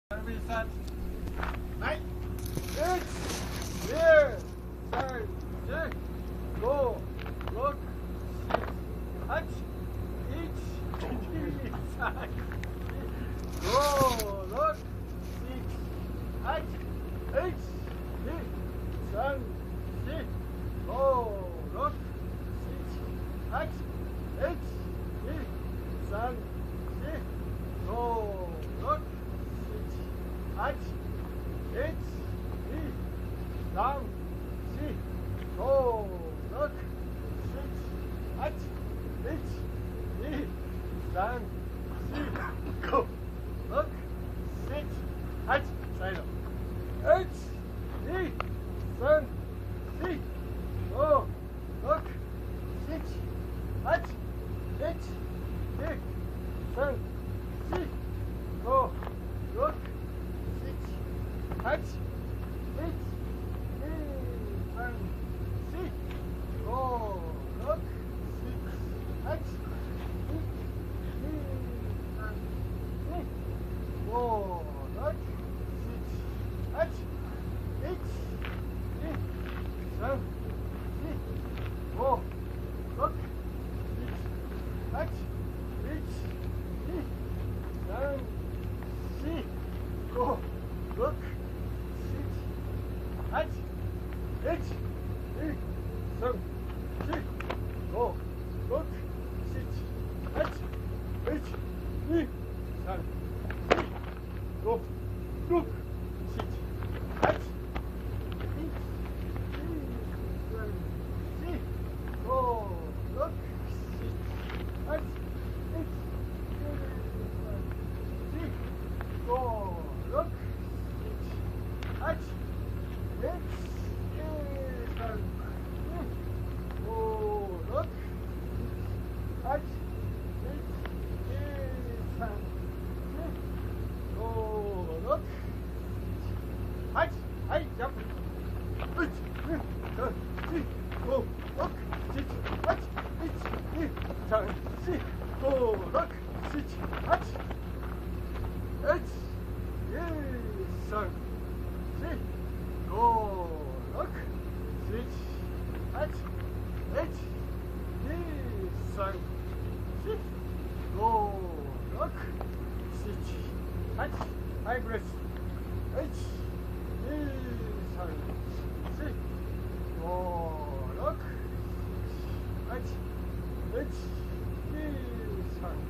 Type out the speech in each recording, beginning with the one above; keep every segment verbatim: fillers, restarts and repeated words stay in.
はい。いち、に、さん、よん、ご、ろく、なな、はち、いち、に、さん、ご、ろく、なな、はち、いち、に、さん、よん、ご、ろく、なな、はち、いち、に、さん、よん、ご、ろく、はち、いち、に、さん、よん、ご、ろく、はち、いち、に、さん、よん、ご、ろく、はち、再度。いち、に、さん、よん、ご、ろく、はち、いち、に、さん、よん、ご、ろく、はち、いち、に、さん、よん、ご、ろく、はち、いち、に、さん、よん、ご、ろく、はち、いち、に、さん、よん、ご、ろく、はち、いち、に、さん、よん、ご、ろく、はち、いち、に、さん、よん、ご、ろく、はち、いち、に、さん、よん、ご、ろく、はち、いち、に、さん、よん、ご、ろく、はち、いち、に、さん、よん、ご、ろく、はち、いち、に、さん、ご、ろく、はち、いち、に、さん、ご、ろく、はち、はい、ジャンプ。いち、に、さん、よん、ご、ろく、はち、いち、に、さん、よん、ご、ろく、はち、いち、に、さん、ご、ろく、はち、いち、に、さん、ご、ろく、はち、はい、ブレス。いち、に、さん、ご、ろく、はち、いち、に、さん、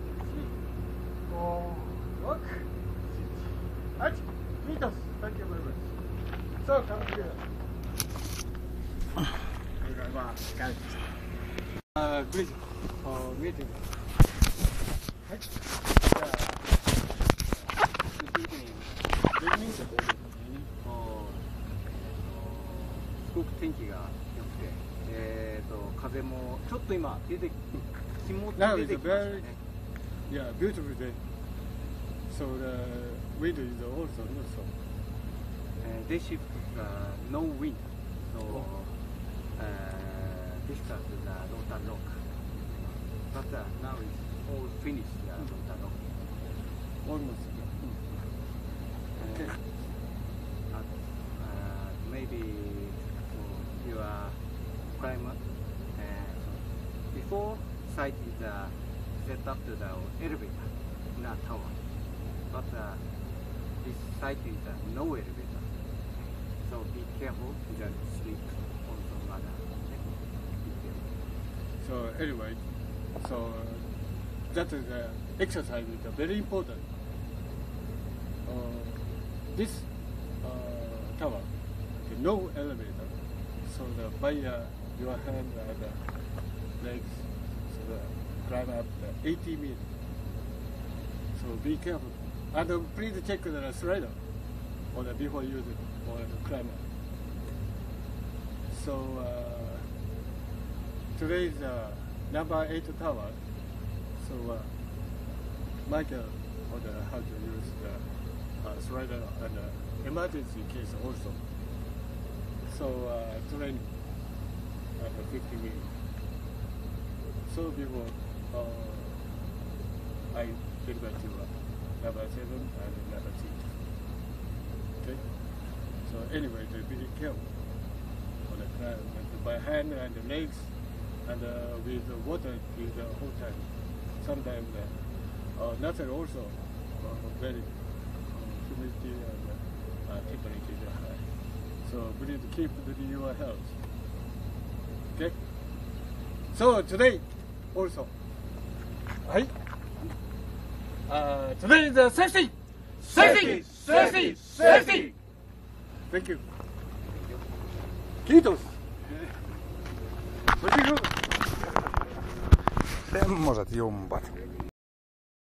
ご、ろく、はち、ミートス。Thank you very much. So, come together. Uh, great. Uh, meeting. はい。じゃあ、Good evening. Good evening. すごく天気が良くて、えっと風もちょっと今出て気持ち出てきましたね。Yeah, beautiful day. So the wind is also not so. Uh, day shift uh, no wind, so uh, discuss the Rotan Rock. But uh, now it's all finished, uh, Rotan Rock. Almost. Uh, uh, uh, maybe for your climate. Uh, before site is uh, set up to the elevator in a tower. But uh, this site is uh, no elevator, so be careful to don't sleep on some other. So anyway, so that is uh, exercise is very important. Uh, this uh, tower, no elevator, so the by uh, your hand and the legs, so the climb up the eighty meters. So be careful. And uh, please check the slider on the before using or the climber. So uh, today is uh, number eight tower. So uh, Michael on the how to use the uh, slider and uh, emergency case also. So uh, training at uh, fifty minutes. So before uh, I deliver to uh, number seven and number six. anyway, they be careful for the climb and by hand and the legs and uh, with the water with the whole time. Sometimes uh, uh, nothing also uh, very uh, humidity and uh, temperature is high. So we need to keep the, your health. Okay. So today also. Hi. Uh, today is the safety. Safety. Safety. Safety. Thank you. Kiitos. Semmoset jumpat.